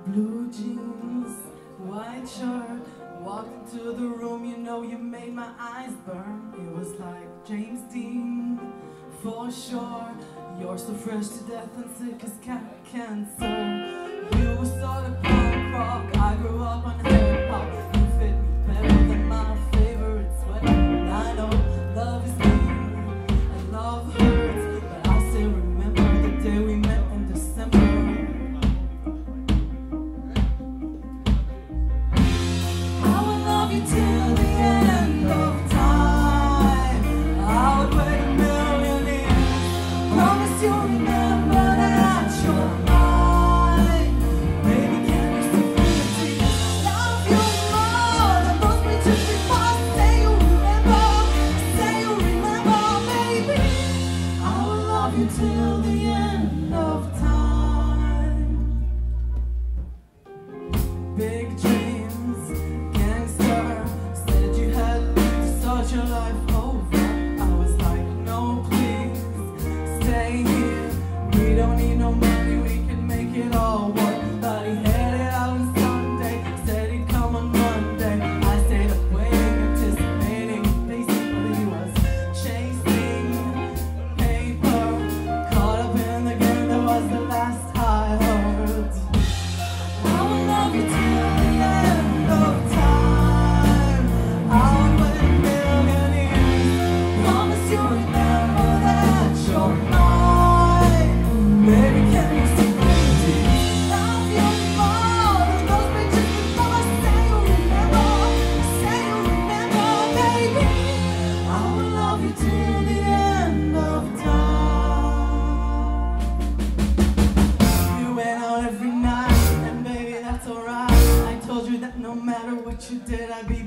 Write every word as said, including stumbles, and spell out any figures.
Blue jeans, white shirt, walked into the room, you know you made my eyes burn. It was like James Dean, for sure. You're so fresh to death and sick as cat cancer. You were solid punk rock, I grew up on hip hop. You fit me better than my favorite sweater. And I know love is mean and love hurts, but I still remember the day we met in December. Till the end of time, I would wait a million years. Promise you'll remember that you're mine. Baby, can you still feel the tears? Love you more than those pictures before. Say you remember, say you remember, baby. I will love you till the end of time. Big dreams, your life over. I was like, no, please stay here. We don't need no money, we can make it all work. But he headed out on Sunday, said he'd come on Monday. I stayed up waiting, anticipating, pacing, but he was chasing paper. Caught up in the game, that was the last I heard. I will love you till the end of time. No matter what you did, I'd be